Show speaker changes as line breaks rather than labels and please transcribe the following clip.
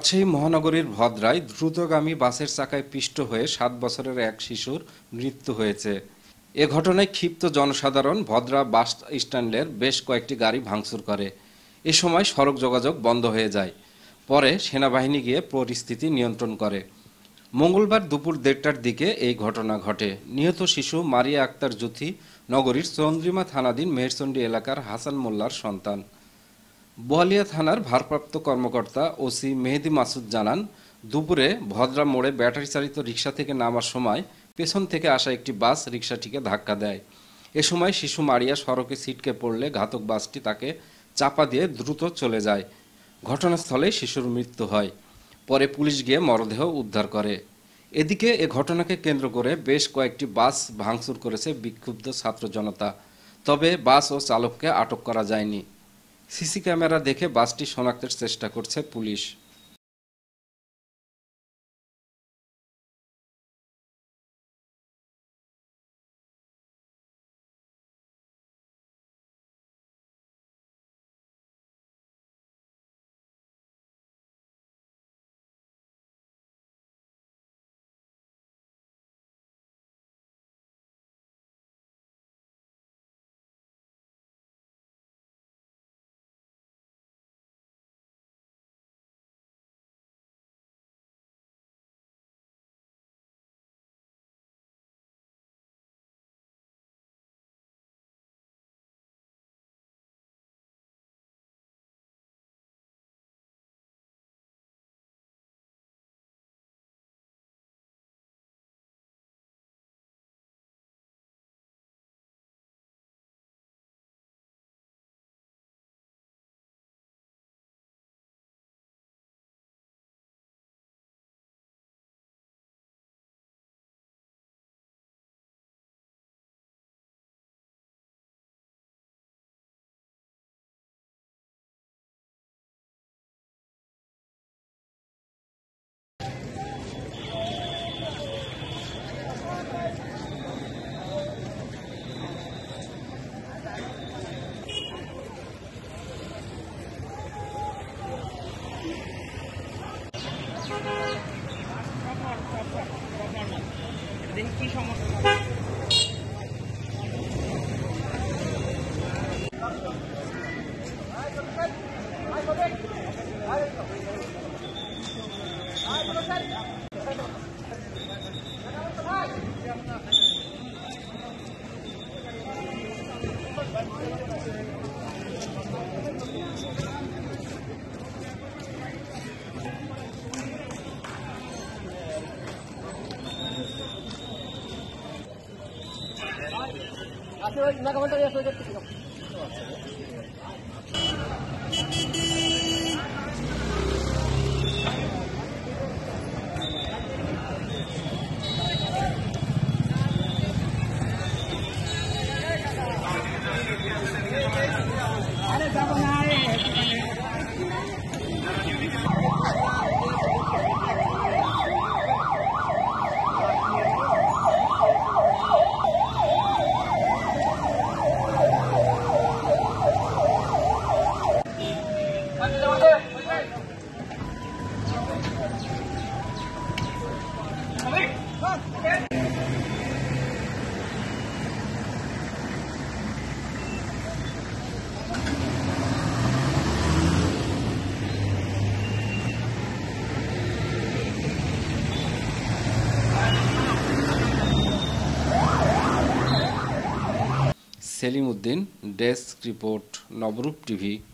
রাজশাহী মহানগরীর ভদ্রায় দ্রুতগামী বাসের চাকায় পিষ্ট হয়ে 7 বছরের এক শিশুর মৃত্যু হয়েছে। এ ঘটনায় ক্ষিপ্ত জনসাধারণ ভদ্রা বাস স্ট্যান্ডের বেশ কয়েকটি গাড়ি ভাঙচুর করে। এ সময় সড়ক যোগাযোগ বন্ধ হয়ে যায়। পরে সেনাবাহিনী গিয়ে পরিস্থিতি নিয়ন্ত্রণ করে। মঙ্গলবার দুপুর 1:30টার দিকে এই ঘটনা ঘটে। নিহত শিশু মারিয়া আক্তার জুথি নগরীর চন্দ্রিমা থানাধীন মেহেরচণ্ডী এলাকার হাসান মোল্লার সন্তান। বোয়ালিয়া থানার ভারপ্রাপ্ত কর্মকর্তা ওসি মেহেদি মাসুদ জানান, দুপুরে ভদ্রা মোড়ে ব্যাটারি চালিত রিকশা থেকে নামার সময় পেছন থেকে আসা একটি বাস রিকশাটিকে ধাক্কা দেয়। এ সময় শিশু মারিয়া সড়কে ছিটকে পড়লে ঘাতক বাসটি তাকে চাপা দিয়ে দ্রুত চলে যায়। ঘটনাস্থলে শিশুর মৃত্যু হয়। পরে পুলিশ গিয়ে মরদেহ উদ্ধার করে। এদিকে এ ঘটনাকে কেন্দ্র করে বেশ কয়েকটি বাস ভাঙচুর করেছে বিক্ষুব্ধ ছাত্র জনতা। তবে বাস ও চালককে আটক করা যায়নি। সিসি ক্যামেরা দেখে বাসটি শনাক্তের চেষ্টা করছে পুলিশ।
কি সমস্যা?
Salim Uddin, desk report, Nabarup TV.